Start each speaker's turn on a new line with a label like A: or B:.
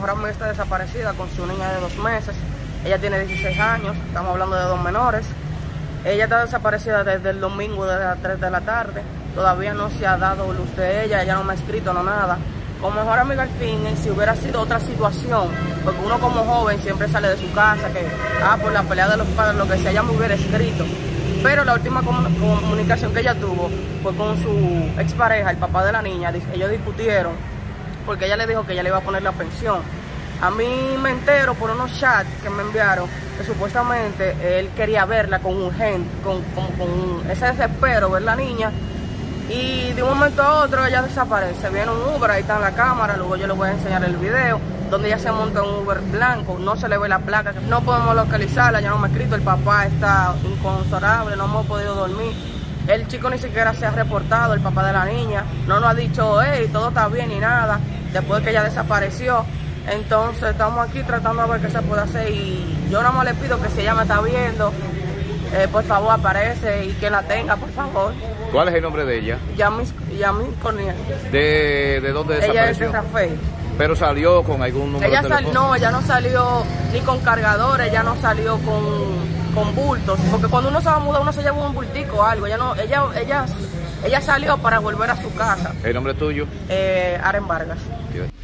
A: mejor amiga está desaparecida con su niña de 2 meses. Ella tiene 16 años, estamos hablando de 2 menores. Ella está desaparecida desde el domingo, desde las 3 de la tarde. Todavía no se ha dado luz de ella no me ha escrito, no nada. Con mejor amiga al fin, si hubiera sido otra situación, porque uno como joven siempre sale de su casa, que por la pelea de los padres, lo que sea, ella me hubiera escrito. Pero la última comunicación que ella tuvo fue con su expareja, el papá de la niña. Ellos discutieron porque ella le dijo que ella le iba a poner la pensión. A mí me entero por unos chats que me enviaron que supuestamente él quería verla con urgente, con ese desespero, ver la niña. Y de un momento a otro ella desaparece. Viene un Uber, ahí está en la cámara, luego yo les voy a enseñar el video, donde ella se monta en un Uber blanco, no se le ve la placa, no podemos localizarla, ya no me ha escrito, el papá está inconsolable, no hemos podido dormir. El chico ni siquiera se ha reportado, el papá de la niña, no nos ha dicho, hey, todo está bien ni nada, después de que ella desapareció. Entonces estamos aquí tratando de ver qué se puede hacer y yo nada más le pido que si ella me está viendo, por favor aparece y que la tenga, por favor.
B: ¿Cuál es el nombre de ella?
A: Yamil Corniel.
B: ¿De dónde desapareció?
A: Ella es de Rafael.
B: ¿Pero salió con algún número de teléfono?
A: No, ella no salió ni con cargadores, ella no salió con bultos, porque cuando uno se va a mudar uno se lleva un bultico o algo. Ella salió para volver a su casa.
B: ¿El nombre tuyo?
A: Aren Vargas.